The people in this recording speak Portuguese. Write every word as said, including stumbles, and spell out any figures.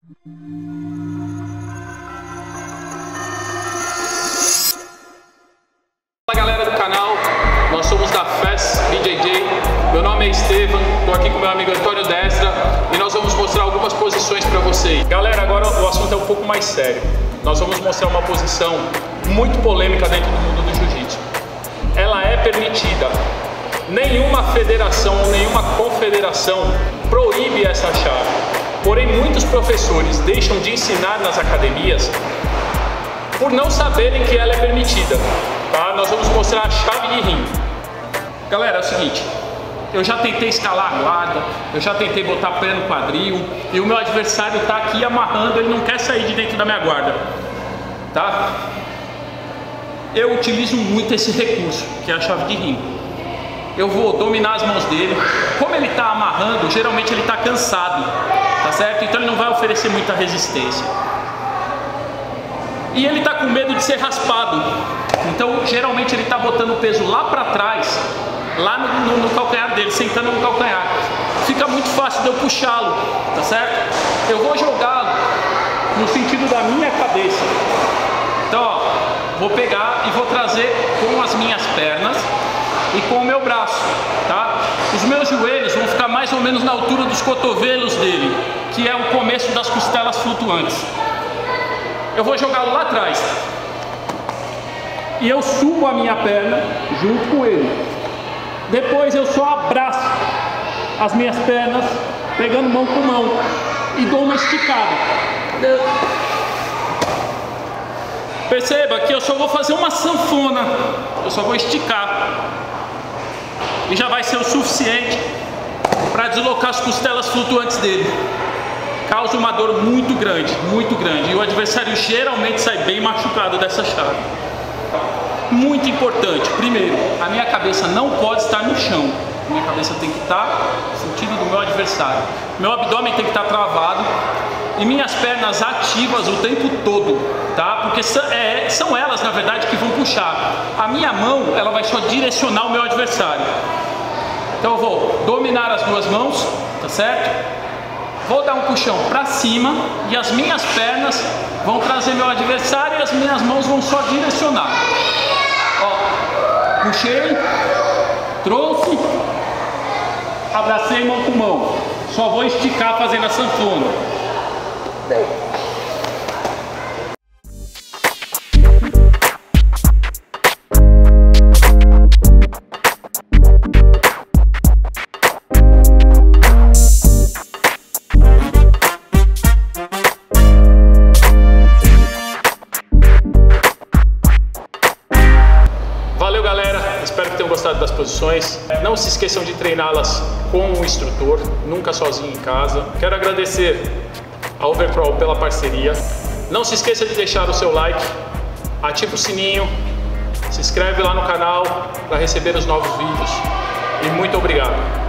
Fala galera do canal, nós somos da F E S B J J, meu nome é Estevam, estou aqui com meu amigo Antônio Destra e nós vamos mostrar algumas posições para vocês. Galera, agora o assunto é um pouco mais sério. Nós vamos mostrar uma posição muito polêmica dentro do mundo do jiu-jitsu. Ela é permitida. Nenhuma federação ou nenhuma confederação proíbe essa chave. Porém, muitos professores deixam de ensinar nas academias por não saberem que ela é permitida. Tá? Nós vamos mostrar a chave de rim. Galera, é o seguinte, eu já tentei escalar a guarda, eu já tentei botar pé no quadril e o meu adversário está aqui amarrando, ele não quer sair de dentro da minha guarda. Tá? Eu utilizo muito esse recurso, que é a chave de rim. Eu vou dominar as mãos dele. Como ele está amarrando, geralmente ele está cansado, tá certo? Então ele não vai oferecer muita resistência. E ele está com medo de ser raspado. Então geralmente ele está botando o peso lá para trás, lá no, no, no calcanhar dele, sentando no calcanhar. Fica muito fácil de eu puxá-lo, tá certo? Eu vou jogá-lo no sentido da minha cabeça. Então, ó, vou pegar e vou trazer com as minhas pernas e com o meu braço, tá? Os meus joelhos vão ficar mais ou menos na altura dos cotovelos dele, que é o começo das costelas flutuantes. Eu vou jogá-lo lá atrás e eu subo a minha perna junto com ele. Depois eu só abraço as minhas pernas, pegando mão com mão, e dou uma esticada. Perceba que eu só vou fazer uma sanfona, eu só vou esticar. E já vai ser o suficiente para deslocar as costelas flutuantes dele. Causa uma dor muito grande, muito grande. E o adversário geralmente sai bem machucado dessa chave. Muito importante, primeiro, a minha cabeça não pode estar no chão. A minha cabeça tem que estar no sentido do meu adversário. Meu abdômen tem que estar travado e minhas pernas ativas o tempo todo, tá? Porque é, são elas, na verdade, que vão puxar. A minha mão, ela vai só direcionar o meu adversário. Então eu vou dominar as duas mãos, tá certo? Vou dar um puxão para cima e as minhas pernas vão trazer meu adversário e as minhas mãos vão só direcionar. Ó, puxei, trouxe, abracei mão com mão. Só vou esticar fazendo a sanfona. Valeu galera, espero que tenham gostado das posições. Não se esqueçam de treiná-las com um instrutor, nunca sozinho em casa. Quero agradecer a Overcrawl pela parceria. Não se esqueça de deixar o seu like, ativa o sininho, se inscreve lá no canal para receber os novos vídeos. E muito obrigado!